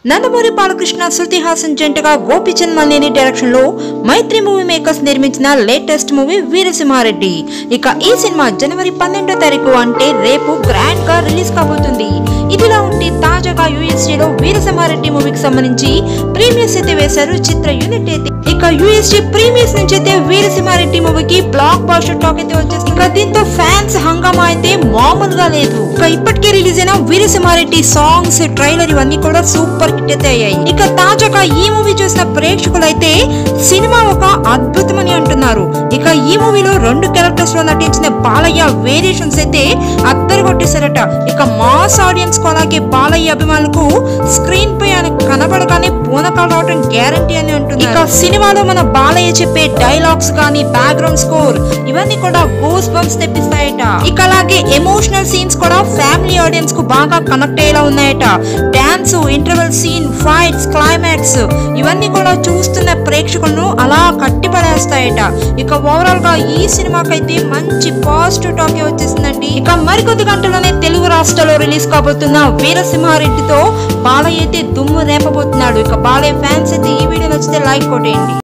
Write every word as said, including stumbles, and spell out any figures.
నందమూరి బాలకృష్ణ శృతి హాసన్ జంటగా గోపిచంద్ మల్లేని డైరెక్షన్ లో మైత్రి movie makers నిర్మించిన లేటెస్ట్ మూవీ వీరసింహారెడ్డి. ఇక ఈ సినిమా జనవరి పన్నెండో తారీఖు అంటే రేపు గ్రాండ్ గా రిలీజ్ కాబోతుంది. ఇదిలా ఉంటే తాజాగా యూఎస్ఏ లో వీరసింహారెడ్డి మూవీకి సంబంధించి ప్రీమియర్స్ అయితే వేశారు చిత్ర యూనిట్ అయితే. ఇక యూఎస్ఏ ప్రీమియర్స్ నుంచి అయితే వీరసింహారెడ్డి మూవీకి బ్లాక్ బస్టర్ టాక్ అయితే వచ్చేస్తుంది. ఇక దీంతో ఫ్యాన్స్ హంగామా అయితే మామూలుగా లేదు. ఇక ఇప్పటికే రిలీజ్ అయిన వీరసింహారెడ్డి సాంగ్స్, ట్రైలర్ ఇవన్నీ కూడా సూపర్ హిట్ అయితే అయ్యాయి. ఇక తాజాగా ఈ మూవీ చూసిన ప్రేక్షకులు అయితే సినిమా ఒక అద్భుతమని అంటున్నారు. ఇక ఈ మూవీలో రెండు క్యారెక్టర్స్ లో నటించిన బాలయ్య వేరియేషన్స్ అయితే అద్దరు కొట్టేశారట. ఇక మాస్ ఆడియన్స్ కు అలాగే బాలయ్య అభిమానులకు స్క్రీన్ పై ఆయన కనబడగానే పూనకాలు రావడం గ్యారంటీ అని అంటున్నారు. ఇక సినిమాలో మన బాలయ్య చెప్పే డైలాగ్స్ కానీ బ్యాక్గ్రౌండ్ స్కోర్ ఇవన్నీ కూడా గూస్ బంప్స్ తెప్పిస్తాయట. ఇక అలాగే ఎమోషనల్ సీన్స్ కూడా ఫ్యామిలీ ఆడియన్స్ కు బాగా కనెక్ట్ అయ్యేలా ఉన్నాయట. Dance, interval scene, fights, climax ఇవన్నీ కూడా చూస్తున్న ప్రేక్షకులను అలా కట్టిపడేస్తాయట. ఇక ఓవరాల్ గా ఈ సినిమాకైతే మంచి పాజిటివ్ టాక్ వచ్చేసిందండి. ఇక మరికొద్ది గంటలోనే తెలుగు రాష్ట్రాల్లో రిలీజ్ కాబోతున్న వీరసింహారెడ్డితో బాలయ్య అయితే దుమ్ము రేపబోతున్నాడు. ఇక బాలయ్య ఫ్యాన్స్ అయితే ఈ వీడియో నచ్చితే లైక్ కొట్టేయండి.